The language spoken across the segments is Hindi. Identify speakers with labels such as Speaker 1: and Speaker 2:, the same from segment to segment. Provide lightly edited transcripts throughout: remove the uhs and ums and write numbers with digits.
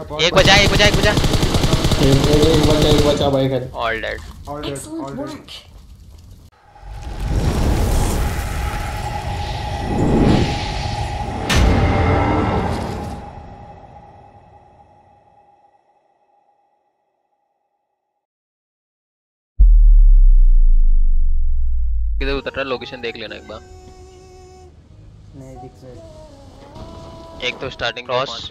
Speaker 1: एक बचा एक बचा एक बचा
Speaker 2: एक बचा भाई घर।
Speaker 1: All dead. किधर उतर रहा है लोकेशन देख लेना एक बार।
Speaker 3: नहीं दिख रहा।
Speaker 1: एक तो स्टार्टिंग क्रॉस।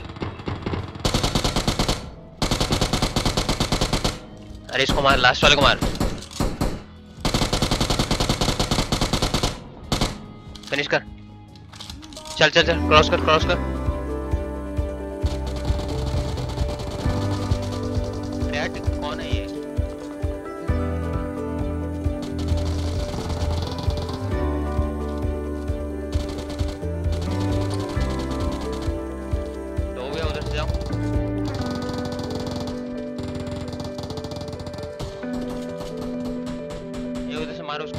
Speaker 1: अरे इसको मार, लास्ट वाले को मार। फिनिश कर। चल चल चल क्रॉस कर क्रॉस कर। डेड कौन है ये? तो हो गया, उधर से जाओ। ये उधर से मारो उसको।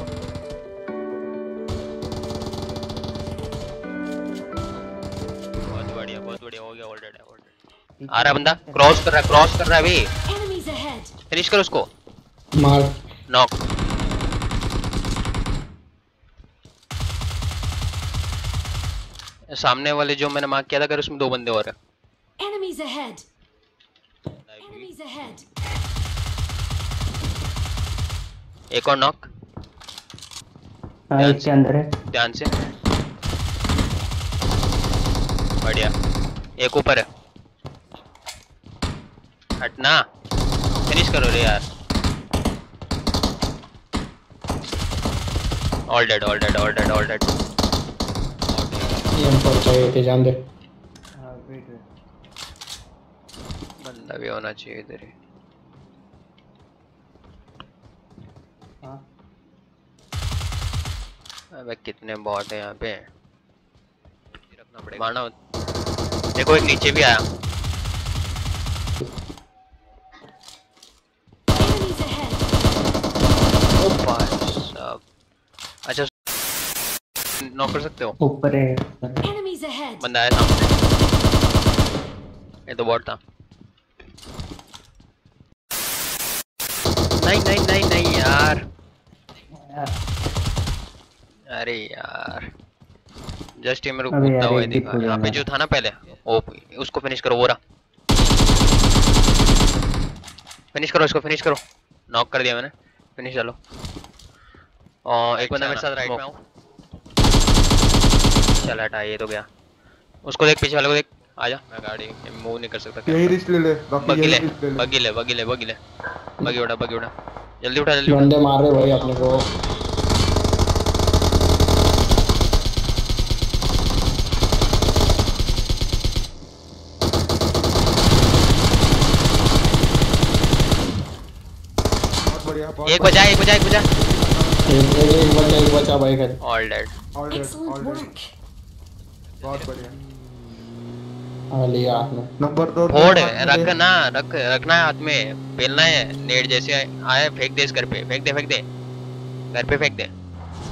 Speaker 1: बहुत बढ़िया हो गया। ऑलरेडी आ रहा बंदा, क्रॉस कर रहा है अभी। फिनिश कर उसको,
Speaker 2: मार
Speaker 1: नॉक। सामने वाले जो मैंने मार्क किया था, अगर उसमें दो बंदे और हैं। एक और नॉक।
Speaker 3: इसके अंदर है।
Speaker 1: ध्यान से, बढ़िया। एक ऊपर है, हटना। फिनिश करो रे यार। All dead all dead all dead all dead.
Speaker 2: ये हमको चाहिए थे, जान दे।
Speaker 3: हाँ वेट वेट।
Speaker 1: बंदा भी होना चाहिए इधर ही।
Speaker 3: हाँ
Speaker 1: अबे कितने बॉट है यहाँ पे, रखना पड़ेगा। मारना। देखो एक नीचे भी आया। ओ भाई साहब। अच्छा नॉक कर सकते हो?
Speaker 3: ऊपर है।
Speaker 1: बंदा आया सामने। ये तो बॉट था। नहीं नहीं नहीं नहीं यार। अरे यार जस्ट ये मेरे को कूदता हुआ दिखा। यहाँ पे जो था ना पहले, ओ उसको फिनिश करो। वो रहा, फिनिश करो इसको, फिनिश करो। नॉक कर दिया मैंने, फिनिश डालो। और एक बंदा मेरे साथ राइट में आओ। चल हटा, ये तो गया। उसको देख, पीछे वाले को देख। आजा। मैं गाड़ी मूव नहीं कर सकता।
Speaker 4: यही रिस्क ले ले,
Speaker 1: बगी ले बगी ले बगी ले बगी ले। बगी उड़ा बगी उड़ा, जल्दी उठा जल्दी उठा।
Speaker 2: बंदे मार रहे भाई अपने को।
Speaker 1: एक बचा एक बचा एक बचा।
Speaker 2: एक बचा भाई घर।
Speaker 1: All dead.
Speaker 4: बहुत बढ़िया।
Speaker 2: हाँ लिया आपने।
Speaker 4: नंबर 2
Speaker 1: फोड़ रखना, रखना है हाथ में, पेलना है। नेट जैसे आए फेंक दे इस घर पे, फेंक दे घर पे फेंक दे।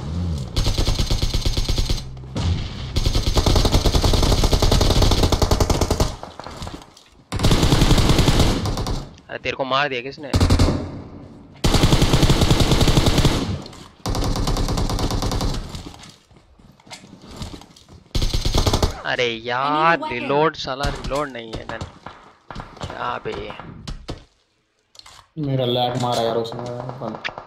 Speaker 1: अरे तेरे को मार दिया किसने? अरे यार रिलोड, साला रिलोड नहीं है गन। क्या बे,
Speaker 2: मेरा लैग मारा यार उसने।